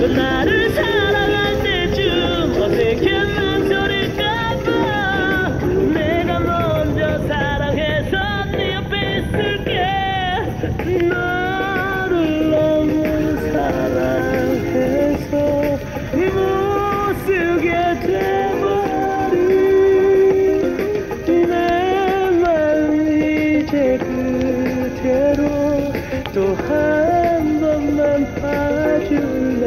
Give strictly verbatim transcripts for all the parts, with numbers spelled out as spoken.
나를 사랑할 때쯤 어떻게 망설일까봐 내가 먼저 사랑해서 네 옆에 있을게. 너를 너무 사랑해서 못쓰게 돼버린 내 마음 이제 그대로 또 한 번만 봐줄래.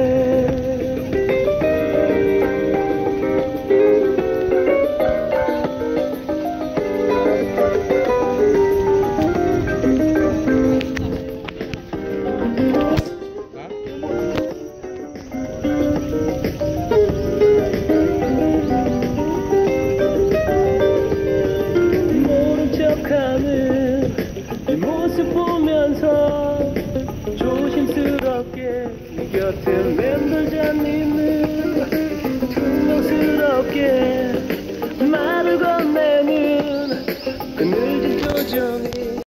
모른 척하는 네 모습 보면서 조심스럽게 네 곁에 맴돌자 니는 퉁명스럽게